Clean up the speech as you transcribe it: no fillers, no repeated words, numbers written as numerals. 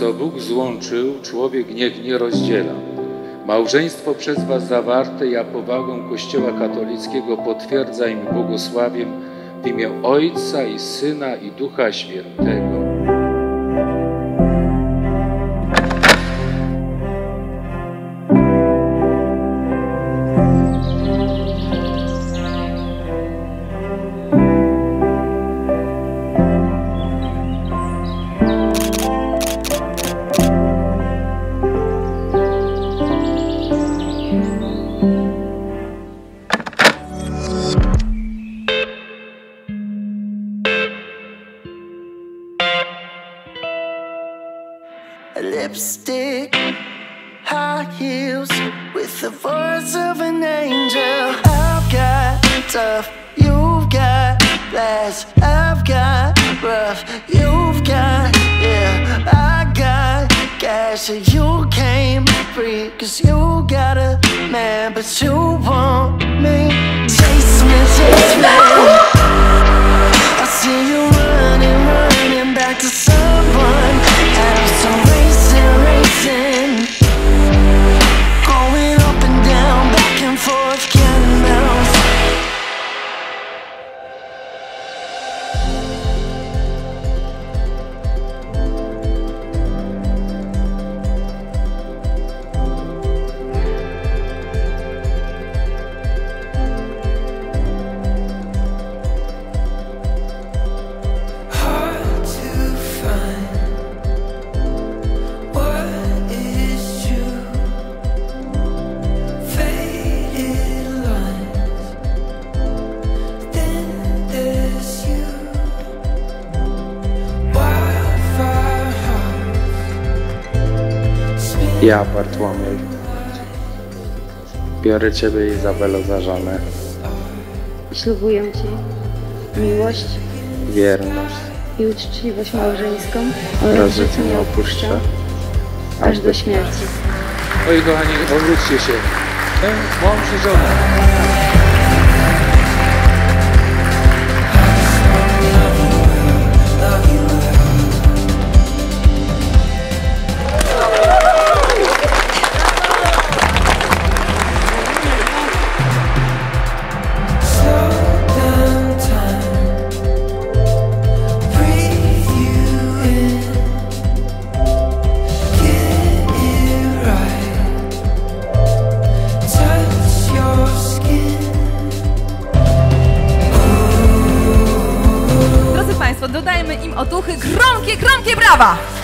Co Bóg złączył, człowiek niech nie rozdziela. Małżeństwo przez was zawarte ja powagą Kościoła katolickiego potwierdzam i błogosławię w imię Ojca i Syna i Ducha Świętego. Lipstick, high heels, with the voice of an angel. I've got tough, you've got blast. I've got rough, you've got, yeah. I got cash, and you came free. Cause you got a man, but you want me. Chase me, chase me. I see you running, running back to someone else. I'm racing, racing, going up and down, back and forth, counting miles. Ja, Bartłomiej, biorę Ciebie, Izabelo, za żonę. Ślubuję Ci miłość, Wierność i uczciwość małżeńską oraz, że Cię nie opuszczę aż do śmierci. Moi kochani, obróćcie się. Mąż i żona. Dodajmy im otuchy, gromkie brawa!